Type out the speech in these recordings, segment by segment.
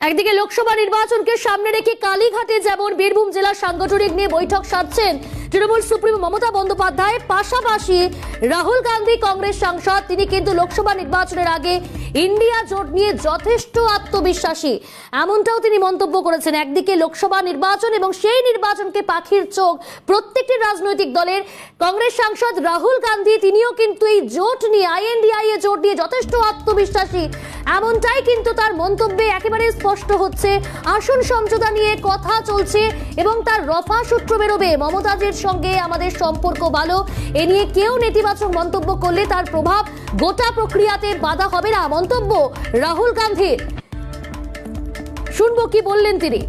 একদিকে লোকসভা নির্বাচনকে সামনে রেখে কালীঘাটে যেমন বীরভূম জেলা সাংগঠনিক নিয়ে বৈঠক সারছেন তৃণমূল সুপ্রিমো মমতা বন্দ্যোপাধ্যায়, পাশাপাশি রাহুল গান্ধী কংগ্রেস সাংসদ তিনি কিন্তু লোকসভা নির্বাচনের আগে ইন্ডিয়া জোট নিয়ে যথেষ্ট আত্মবিশ্বাসী, এমনটাও তিনি মন্তব্য করেছেন। একদিকে লোকসভা নির্বাচন এবং সেই নির্বাচনকে পাখির চোখ প্রত্যেকটি রাজনৈতিক দলের। কংগ্রেস সাংসদ রাহুল গান্ধী তিনিও কিন্তু এই জোট নিয়ে INDIA জোট নিয়ে যথেষ্ট আত্মবিশ্বাসী, এমনটাই কিন্তু তার মন্তব্যে একেবারে স্পষ্ট হচ্ছে। আসন সমঝোতা নিয়ে কথা চলছে এবং তার রফা সূত্র বেরোবে। মমতাজির সঙ্গে আমাদের সম্পর্ক ভালো, এ নিয়ে কেউ নেতিবাচক মন্তব্য করলে তার প্রভাব গোটা প্রক্রিয়াতে বাধা হবে না, মন্তব্য রাহুল গান্ধীর। শুনবো কি বললেন তিনি।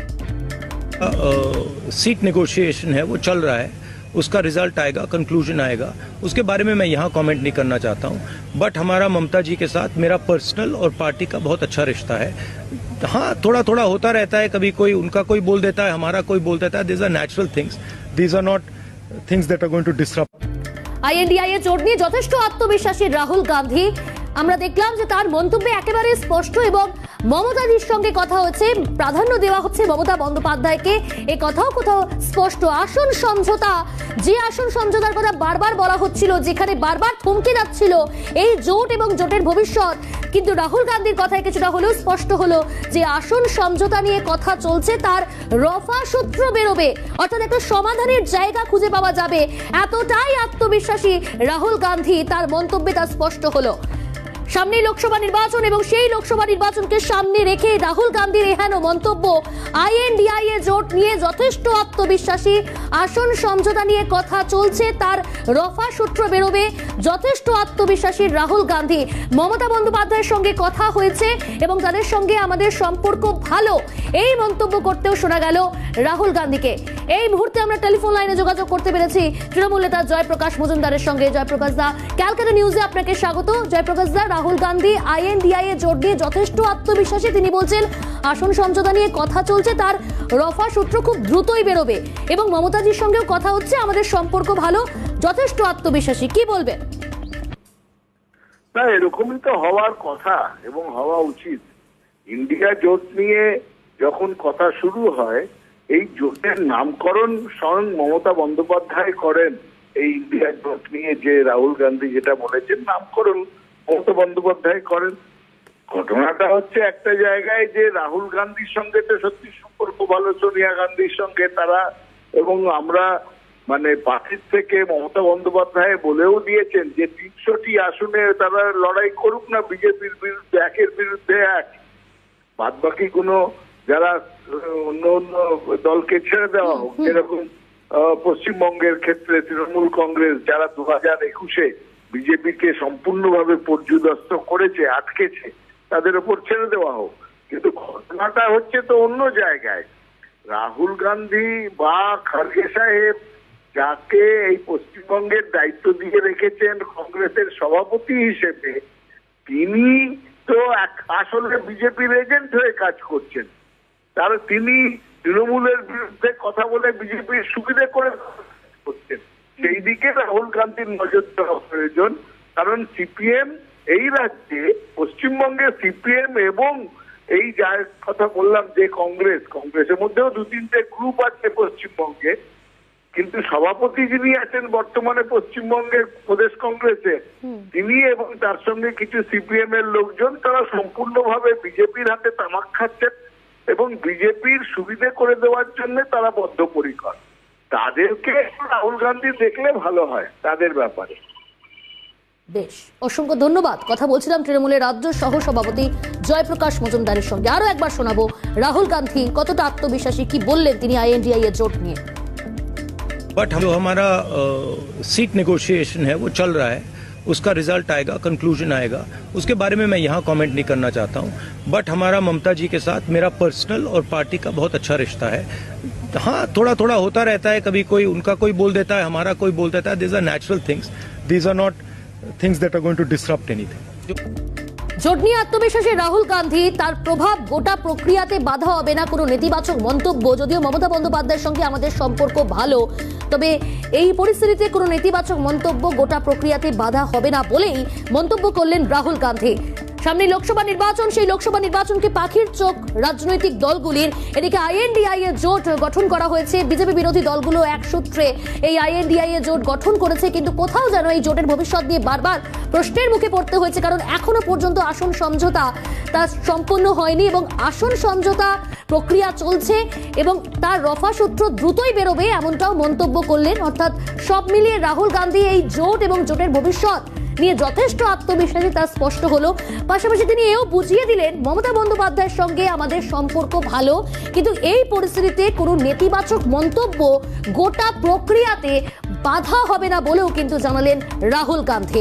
सीट नेगोशिएशन है वो चल रहा है, उसका रिजल्ट आएगा, कंक्लूजन आएगा, उसके बारे में मैं यहाँ कमेंट नहीं करना चाहता हूँ। बट हमारा ममता जी के साथ मेरा पर्सनल और पार्टी का बहुत अच्छा रिश्ता है। हाँ, थोड़ा थोड़ा होता रहता है, कभी कोई उनका कोई बोल देता है, हमारा कोई बोल देता है। These are natural things, these are not things that are going to disrupt. INDIA জোট নিয়ে যথেষ্ট আত্মবিশ্বাসী রাহুল গান্ধী। আমরা দেখলাম যে তার মন্তব্যে একেবারে স্পষ্ট এবং মমতাজির সঙ্গে কথা হচ্ছে, প্রাধান্য দেওয়া হচ্ছে মমতা বন্দ্যোপাধ্যায়কে। এই কথাও কোথাও স্পষ্ট। আসন সমঝোতা, যে আসন সমঝোতার কথা বারবার বলা হচ্ছিল, যেখানে বারবার থমকে যাচ্ছিল এই জোট এবং জোটের ভবিষ্যৎ, কিন্তু রাহুল গান্ধীর কথায় কিছুটা হলেও স্পষ্ট হলো যে আসন সমঝোতা নিয়ে কথা চলছে, তার রফা সূত্র বেরোবে, অর্থাৎ একটা সমাধানের জায়গা খুঁজে পাওয়া যাবে। এতটাই আত্মবিশ্বাসী রাহুল গান্ধী, তার মন্তব্যে তা স্পষ্ট হলো। সামনে লোকসভা নির্বাচন এবং সেই লোকসভা নির্বাচনকে সামনে রেখে রাহুল গান্ধীর এহেন মন্তব্য। INDIA জোট নিয়ে যথেষ্ট আত্মবিশ্বাসী, আসন সমঝোতা নিয়ে কথা চলছে, তার রফা সূত্র বেরোবে, যথেষ্ট আত্মবিশ্বাসী রাহুল গান্ধী। মমতা বন্দ্যোপাধ্যায়ের সঙ্গে কথা হয়েছে এবং তাদের সঙ্গে আমাদের সম্পর্ক ভালো, এই মন্তব্য করতেও শোনা গেল রাহুল গান্ধীকে। এই মুহূর্তে আমরা টেলিফোন লাইনে যোগাযোগ করতে পেরেছি তৃণমূল নেতা জয়প্রকাশ মজুমদারের সঙ্গে। জয়প্রকাশ দা, ক্যালকাটা নিউজে আপনাকে স্বাগত। জয়প্রকাশ দা, রাহুল গান্ধী INDIA জোট নিয়ে যথেষ্ট আত্মবিশ্বাসী, তিনি বলছেন আসন সমঝোতা নিয়ে কথা চলছে, তার রফা সূত্র খুব দ্রুতই বেরোবে এবং মমতাজির সঙ্গেও কথা হচ্ছে, আমাদের সম্পর্ক ভালো, যথেষ্ট আত্মবিশ্বাসী, কি বলবেন? না, এরকমই তো হওয়ার কথা এবং হওয়া উচিত। ইন্ডিয়া জোট নিয়ে যখন কথা শুরু হয়, এই জোটের নামকরণ স্বয়ং মমতা বন্দ্যোপাধ্যায় করেন। এই ইন্ডিয়া জোট নিয়ে যে রাহুল গান্ধী যেটা বলেছেন, নামকরণ মমতা বন্দ্যোপাধ্যায় করেন। ঘটনাটা হচ্ছে একটা জায়গায় যে রাহুল গান্ধীর সঙ্গে তো সত্যি সম্পর্ক ভালো, সোনিয়া গান্ধীর সঙ্গে তারা, এবং আমরা মানে পার্টির থেকে মমতা বন্দ্যোপাধ্যায় বলেও দিয়েছেন যে 300টি আসনে তারা লড়াই করুক না, বিজেপির বিরুদ্ধে একের বিরুদ্ধে এক, বাদ বাকি কোনো যারা অন্য অন্য দলকে ছেড়ে দেওয়া হোক। যেরকম পশ্চিমবঙ্গের ক্ষেত্রে তৃণমূল কংগ্রেস যারা 2021-এ বিজেপিকে সম্পূর্ণভাবে পর্যুদস্ত করেছে, আটকেছে, তাদের ওপর ছেড়ে দেওয়া হোক। কিন্তু ঘটনাটা হচ্ছে তো অন্য জায়গায়। রাহুল গান্ধী বা খার্গে সাহেব, যাকে এই পশ্চিমবঙ্গের দায়িত্ব দিয়ে রেখেছেন কংগ্রেসের সভাপতি হিসেবে, তিনি তো আসলে বিজেপির এজেন্ট হয়ে কাজ করছেন। তিনি তৃণমূলের বিরুদ্ধে কথা বলে বিজেপির সুবিধে করে করছেন। সেই দিকে রাহুল গান্ধীর নজর দেওয়া প্রয়োজন, কারণ CPM এই রাজ্যে, পশ্চিমবঙ্গে CPM এবং এই যার কথা বললাম যে কংগ্রেসের মধ্যেও 2-3টে গ্রুপ আছে পশ্চিমবঙ্গে, কিন্তু সভাপতি যিনি আছেন বর্তমানে পশ্চিমবঙ্গের প্রদেশ কংগ্রেসে, তিনি এবং তার সঙ্গে কিছু CPM এর লোকজন, তারা সম্পূর্ণভাবে বিজেপির হাতে তামাক খাচ্ছেন এবং বিজেপির সুবিধে করে দেওয়ার জন্য তারা বদ্ধপরিকর। তাদেরকে রাহুল গান্ধী দেখলে ভালো হয় তাদের ব্যাপারে। বেশ, অসংখ্য ধন্যবাদ। কথা বলছিলাম তৃণমূলের রাজ্য সহ সভাপতি জয়প্রকাশ মজুমদারের সঙ্গে। আরো একবার শোনাবো রাহুল গান্ধী কতটা আত্মবিশ্বাসী, কি বললেন তিনি INDIA জোট নিয়ে। बट जो हमारा सीट नेगोशिएशन है वो चल रहा है, उसका रिजल्ट आएगा, कंक्लूजन आएगा, उसके बारे में मैं यहाँ कमेंट नहीं करना चाहता हूँ। बट हमारा ममता जी के साथ मेरा पर्सनल और पार्टी का बहुत अच्छा रिश्ता है। हाँ, थोड़ा थोड़ा होता रहता है, कभी कोई उनका कोई बोल देता है, हमारा कोई बोल देता है। These are natural things, these are not things that are going to disrupt anything. জোট নিয়ে আত্মবিশ্বাসী রাহুল গান্ধী, তার প্রভাব গোটা প্রক্রিয়াতে বাধা হবে না, কোনো নেতিবাচক মন্তব্য। যদিও মমতা বন্দ্যোপাধ্যায়ের সঙ্গে আমাদের সম্পর্ক ভালো, তবে এই পরিস্থিতিতে কোনো নেতিবাচক মন্তব্য গোটা প্রক্রিয়াতে বাধা হবে না বলেই মন্তব্য করলেন রাহুল গান্ধী। সামনে লোকসভা নির্বাচন, সেই লোকসভা নির্বাচনকে পাখির চোখ রাজনৈতিক দলগুলির। এদিকে আইএনডিআই এর জোট গঠন করা হয়েছে, বিজেপি বিরোধী দলগুলো এক সূত্রে এই আইএনডিআই এর জোট গঠন করেছে, কিন্তু কোথাও যেন এই জোটের ভবিষ্যৎ নিয়ে বারবার প্রশ্নের মুখে পড়তে হয়েছে, কারণ এখনো পর্যন্ত আসন সমঝোতা তা সম্পন্ন হয়নি এবং আসন সমঝোতা প্রক্রিয়া চলছে এবং তার রফা সূত্র দ্রুতই বেরোবে, এমনটাও মন্তব্য করলেন। অর্থাৎ সব মিলিয়ে রাহুল গান্ধী এই জোট এবং জোটের ভবিষ্যৎ নিয়ে যথেষ্ট আত্মবিশ্বাসী, তা স্পষ্ট হলো। পাশাপাশি তিনি এও বুঝিয়ে দিলেন মমতা বন্দ্যোপাধ্যায়ের সঙ্গে আমাদের সম্পর্ক ভালো, কিন্তু এই পরিস্থিতিতে কোনো নেতিবাচক মন্তব্য গোটা প্রক্রিয়াতে বাধা হবে না বলেও কিন্তু জানালেন রাহুল গান্ধী।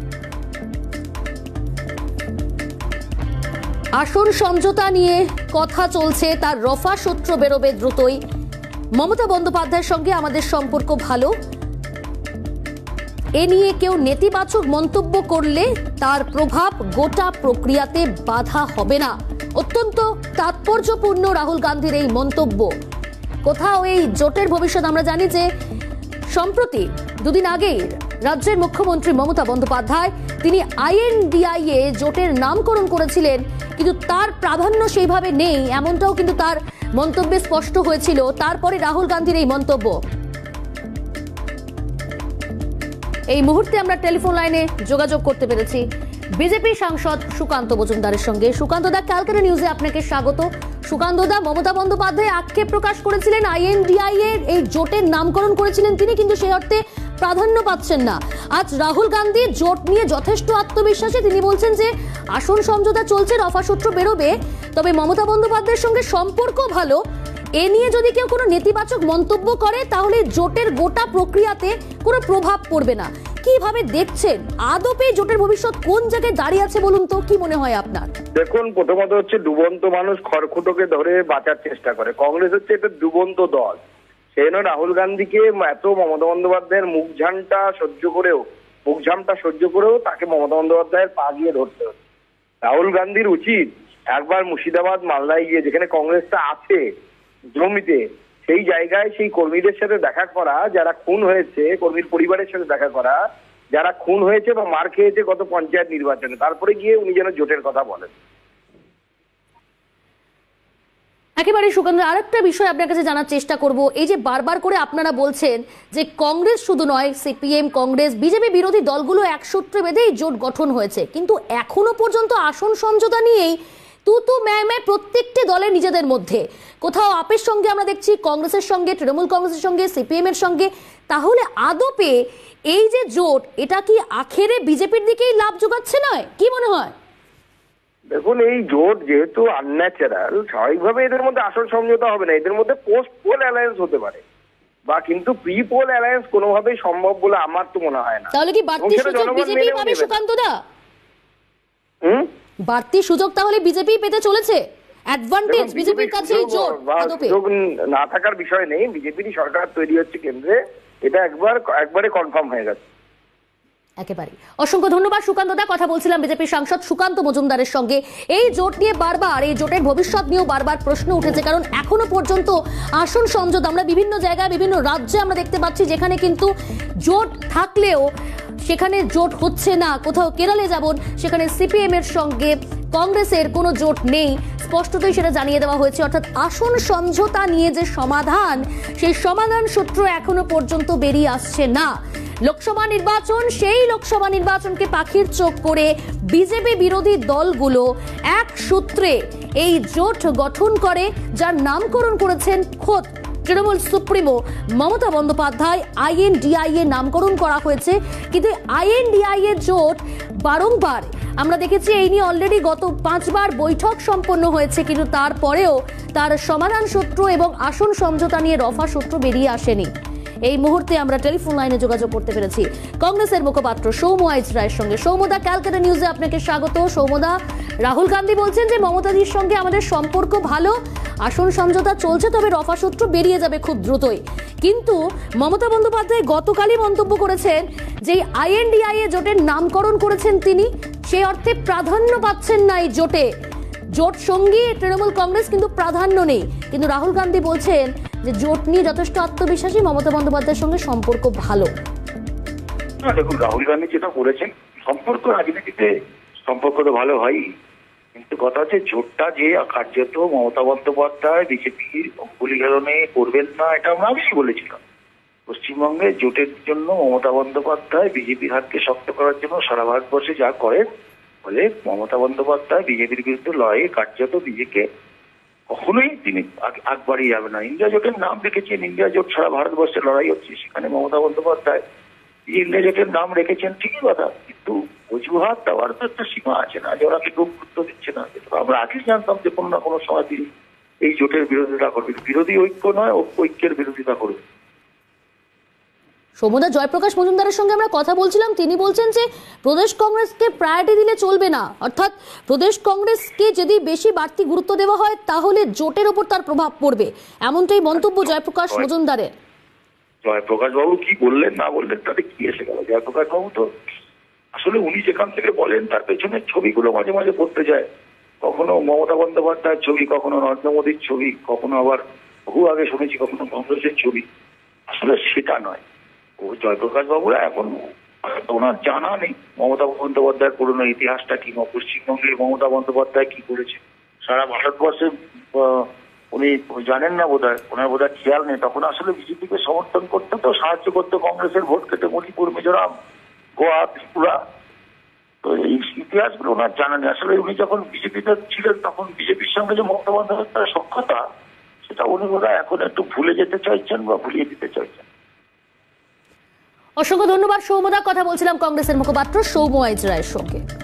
আসন সমঝোতা নিয়ে কথা চলছে, তার রফা সূত্র বেরোবে দ্রুতই। মমতা বন্দ্যোপাধ্যায়ের সঙ্গে আমাদের সম্পর্ক ভালো, এ নিয়ে কেউ নেতিবাচক মন্তব্য করলে তার প্রভাব গোটা প্রক্রিয়াতে বাধা হবে না। অত্যন্ত তাৎপর্যপূর্ণ রাহুল গান্ধীর এই মন্তব্য। কোথাও এই জোটের ভবিষ্যৎ, আমরা জানি যে সম্প্রতি দুদিন আগেই রাজ্যের মুখ্যমন্ত্রী মমতা বন্দ্যোপাধ্যায় তিনি আইএনডিআইএ জোটের নামকরণ করেছিলেন, কিন্তু তার প্রাধান্য সেইভাবে নেই, এমনটাও কিন্তু তার মন্তব্যে স্পষ্ট হয়েছিল। তারপরে রাহুল গান্ধীর এই মন্তব্য। এই মুহূর্তে আমরা টেলিফোন লাইনে যোগাযোগ করতে পেরেছি বিজেপি সাংসদ সুকান্ত মজুমদারের সঙ্গে। সুকান্ত দা, ক্যালকাটা নিউজে আপনাকে স্বাগত। সুকান্ত দা, মমতা বন্দ্যোপাধ্যায় আক্ষেপ প্রকাশ করেছিলেন আইএনডিআই এর এই জোটের নামকরণ করেছিলেন তিনি, কিন্তু সেই অর্থে প্রাধান্য পাচ্ছেন না। আজ রাহুল গান্ধী জোট নিয়ে যথেষ্ট আত্মবিশ্বাসী, তিনি বলছেন যে আসন সমঝোতা চলছে, রফা সূত্র বেরোবে, তবে মমতা বন্দ্যোপাধ্যায়ের সঙ্গে সম্পর্ক ভালো। এ নিয়ে যদি কেউ কোনো নেতিবাচক মন্তব্য করে তাহলে জোটের গোটা প্রক্রিয়াতে কোনো প্রভাব পড়বে না। কিভাবে দেখছেন আদপে জোটের ভবিষ্যৎ কোন জায়গায় দাঁড়িয়ে আছে বলুন তো, কি মনে হয় আপনার? দেখুন, প্রথমত হচ্ছে ডুবন্ত মানুষ খড়কুটোকে ধরে বাঁচার চেষ্টা করে। কংগ্রেস হচ্ছে একটা ডুবন্ত দল, সেই জন্য রাহুল গান্ধীকে এত মমতা বন্দ্যোপাধ্যায়ের মুখঝামটা সহ্য করেও তাকে মমতা বন্দ্যোপাধ্যায়ের পা গিয়ে ধরতে হচ্ছে। রাহুল গান্ধীর উচিত একবার মুর্শিদাবাদ মালদায় গিয়ে, যেখানে কংগ্রেসটা আছে জমিতে, সেই জায়গায় সেই কর্মীদের সাথে দেখা করা, যারা খুন হয়েছে, কর্মীর পরিবারের সাথে দেখা করা, যারা খুন হয়েছে বা মার খেয়েছে গত পঞ্চায়েত নির্বাচনে, তারপরে গিয়ে উনি যেন জোটের কথা বলেন। একেবারে সুকান্ত, আরেকটা বিষয় আপনার কাছে জানার চেষ্টা করব। এই যে বারবার করে আপনারা বলছেন যে কংগ্রেস শুধু নয়, সিপিএম, কংগ্রেস, বিজেপি বিরোধী দলগুলো এক সূত্রে বেঁধেই জোট গঠন হয়েছে, কিন্তু এখনো পর্যন্ত আসন সমঝোতা নিয়েই তুতু ম্যায় প্রত্যেকটি দলের নিজেদের মধ্যে। কোথাও আপের সঙ্গে আমরা দেখছি, কংগ্রেসের সঙ্গে, তৃণমূল কংগ্রেসের সঙ্গে, সিপিএম এর সঙ্গে। তাহলে আদপে এই যে জোট, এটা কি আখেরে বিজেপির দিকেই লাভ যোগাচ্ছে নয়? কি মনে হয়? দেখুন, এই জোট যেহেতু আনন্যাচারাল, স্বাভাবিকভাবে এদের মধ্যে আসন সমঝোতা হবে না, এদের মধ্যে পোস্ট পোল অ্যালায়েন্স হতে পারে, বা কিন্তু প্রি পোল অ্যালায়েন্স কোনোভাবেই সম্ভব বলে আমার তো মনে হয় না। তাহলে কি বাড়তি সুযোগ বিজেপি পাবে সুকান্ত দা? বাড়তি সুযোগ তাহলে বিজেপি পেতে চলেছে, অ্যাডভান্টেজ বিজেপির কাছে এই জোট। সুযোগ না থাকার বিষয় নেই, বিজেপিরই সরকার তৈরি হচ্ছে কেন্দ্রে, এটা একবারে কনফার্ম হয়ে গেছে। একেবারে অসংখ্য ধন্যবাদ সুকান্ত দা। কথা বলছিলাম বিজেপি সাংসদ সুকান্ত মজুমদারের সঙ্গে। এই জোট নিয়ে বারবার, এই জোটের ভবিষ্যৎ নিয়েও বারবার প্রশ্ন উঠেছে, কারণ এখনো পর্যন্ত আসন সমঝোতা আমরা বিভিন্ন জায়গায়, বিভিন্ন রাজ্যে আমরা দেখতে পাচ্ছি যেখানে কিন্তু জোট থাকলেও সেখানে জোট হচ্ছে না। কোথাও কেরলে যেমন, সেখানে সিপিএম এর সঙ্গে কংগ্রেসের কোনো জোট নেই, স্পষ্টতই সেটা জানিয়ে দেওয়া হয়েছে। অর্থাৎ আসন সমঝোতা নিয়ে যে সমাধান, সেই সমাধান সূত্র এখনো পর্যন্ত বেরিয়ে আসছে না। লোকসভা নির্বাচন, সেই লোকসভা নির্বাচনকে পাখির চোখ করে বিজেপি বিরোধী দলগুলো এক সূত্রে এই জোট গঠন করে, যার নামকরণ করেছেন খোদ তৃণমূল সুপ্রিমো মমতা বন্দ্যোপাধ্যায়। আইএনডিআইএ নামকরণ করা হয়েছে, কিন্তু আইএনডিআইএ জোট বারংবার আমরা দেখেছি এই নিয়ে অলরেডি গত 5 বার বৈঠক সম্পন্ন হয়েছে, কিন্তু তারপরেও তার সমাধান সূত্র এবং আসন সমঝোতা নিয়ে রফা সূত্র বেরিয়ে আসেনি। এই মুহূর্তে আমরা টেলিফোন লাইনে যোগাযোগ করতে পেরেছি কংগ্রেসের মুখপাত্র সৌম্য আইচ রায়ের সঙ্গে। সৌম্যদা, ক্যালকাটা নিউজে আপনাকে স্বাগত। সৌম্যদা, রাহুল গান্ধী বলছেন যে মমতাদির সঙ্গে আমাদের সম্পর্ক ভালো, আসন সমঝোতা চলছে, তবে রফা সূত্র বেরিয়ে যাবে খুব দ্রুতই। কিন্তু মমতা বন্দ্যোপাধ্যায় গতকালই মন্তব্য করেছেন যে আইএনডিআইএ জোটের নামকরণ করেছেন তিনি, সেই অর্থে প্রাধান্য পাচ্ছেন না এই জোটে। জোট সঙ্গী তৃণমূল কংগ্রেস, কিন্তু প্রাধান্য নেই। কিন্তু রাহুল গান্ধী বলছেন যে জোট নিয়ে যথেষ্ট আত্মবিশ্বাসী, মমতা বন্দ্যোপাধ্যায়ের সঙ্গে সম্পর্ক ভালো। দেখুন, রাহুল গান্ধী যেটা করেছেন, সম্পর্ক রাজনীতিতে সম্পর্ক তো ভালো হয়, কিন্তু কথা হচ্ছে জোটটা যে কার্যত মমতা বন্দ্যোপাধ্যায় বিজেপির অঙ্গুলিঘেলনে করবেন না, এটা আমরা আগেই বলেছিলাম। পশ্চিমবঙ্গে জোটের জন্য মমতা বন্দ্যোপাধ্যায় বিজেপির হাতকে শক্ত করার জন্য সারা ভারতবর্ষে যা করেন, ফলে মমতা বন্দ্যোপাধ্যায় বিজেপির বিরুদ্ধে লড়াইয়ে কার্যত নিজেকে কখনোই তিনি আগ বাড়িয়ে যাবে না। ইন্ডিয়া জোটের নাম রেখেছেন, ইন্ডিয়া জোট সারা ভারতবর্ষে লড়াই হচ্ছে, সেখানে মমতা বন্দ্যোপাধ্যায় ইন্ডিয়া জোটের নাম রেখেছেন, ঠিকই কথা, কিন্তু অজুহাত দেওয়ার তো একটা সীমা আছে না, যে ওরা কি গুরুত্ব দিচ্ছে না। আমরা আগেই জানতাম যে কোনো না কোনো সময় তিনি এই জোটের বিরোধিতা করবেন, বিরোধী ঐক্য নয়, ঐক্যের বিরোধিতা করবেন। সৌম্যদা, জয়প্রকাশ মজুমদারের সঙ্গে আমরা কথা বলছিলাম, তিনি বলছেন যে প্রদেশ কংগ্রেসকে প্রায়োরিটি দিলে চলবে না, অর্থাৎ প্রদেশ কংগ্রেসকে যদি বেশি বাড়তি গুরুত্ব দেওয়া হয় তাহলে জোটের উপর তার প্রভাব পড়বে, এমনটাই মন্তব্য জয়প্রকাশ মজুমদারের। জয়প্রকাশ বাবু কি বললেন না বললেন তাতে কি এসে গেল? জয়প্রকাশ বাবু তো আসলে উনি যেখান থেকে বলেন তার পেছনে ছবিগুলো মাঝে মাঝে পড়তে যায়, কখনো মমতা বন্দ্যোপাধ্যায়ের ছবি, কখনো নরেন্দ্র মোদীর ছবি, কখনো আবার বহু আগে শুনেছি কখনো কংগ্রেসের ছবি। আসলে সেটা নয়, ও জয়প্রকাশ বাবুরা এখন ওনার জানা নেই মমতা বন্দ্যোপাধ্যায়ের পুরনো ইতিহাসটা কি, পশ্চিমবঙ্গে মমতা বন্দ্যোপাধ্যায় কি করেছে সারা ভারতবর্ষে উনি জানেন না বোধহয়, ওনার বোধহয় খেয়াল নেই। তখন আসলে বিজেপিকে সমর্থন করতে তো সাহায্য করতে কংগ্রেসের ভোট কেটে মণিপুর, মিজোরাম, গোয়া, ত্রিপুরা, তো এই ইতিহাসগুলো ওনার জানা নেই। আসলে উনি যখন বিজেপিতে ছিলেন তখন বিজেপির সঙ্গে যে মমতা বন্দ্যোপাধ্যায়ের সখ্যতা, সেটা উনি বোধহয় এখন একটু ভুলে যেতে চাইছেন বা ভুলিয়ে দিতে চাইছেন। অসংখ্য ধন্যবাদ সৌম্যদা। কথা বলছিলাম কংগ্রেসের মুখপাত্র সৌম্য আইচ রায়ের সঙ্গে।